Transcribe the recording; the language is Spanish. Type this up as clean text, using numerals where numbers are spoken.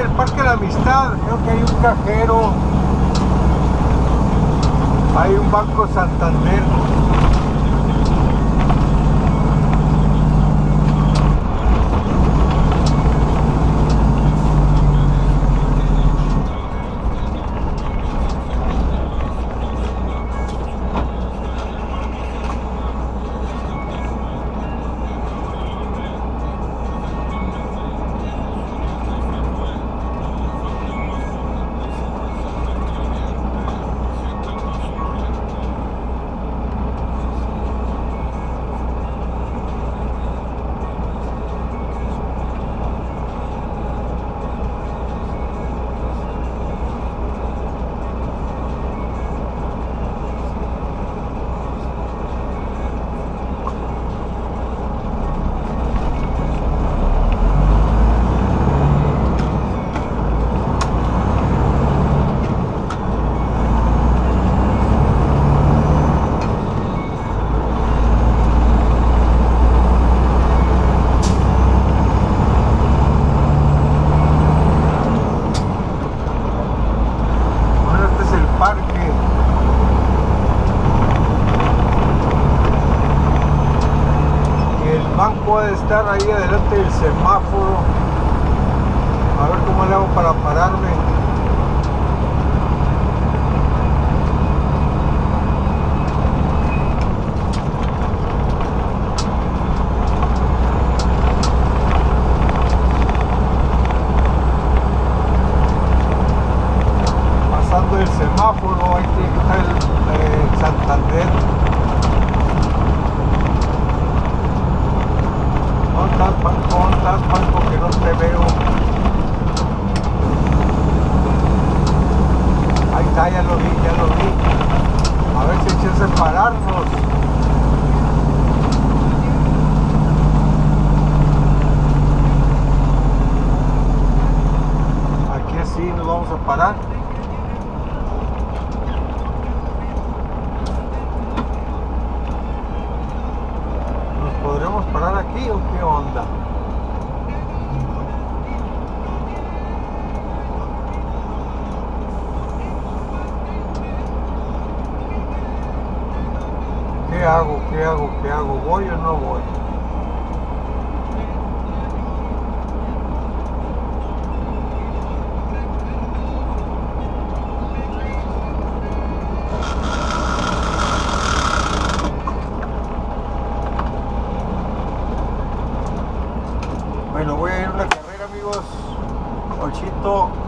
el Parque de la Amistad. Creo que hay un cajero, hay un Banco Santander. Puede estar ahí adelante del semáforo. A ver cómo le hago para pararme. Pasando el semáforo, ahí tiene que estar el Santander. ¿Cómo estás, Paco? Que no te veo. Ahí está, ya lo vi, ya lo vi. A ver si hay que separarnos. Aquí así nos vamos a parar. ¿Podremos parar aquí o qué onda? ¿Qué hago? ¿Qué hago? ¿Qué hago? ¿Voy o no voy? Bueno, voy a ir a una carrera, amigos. 8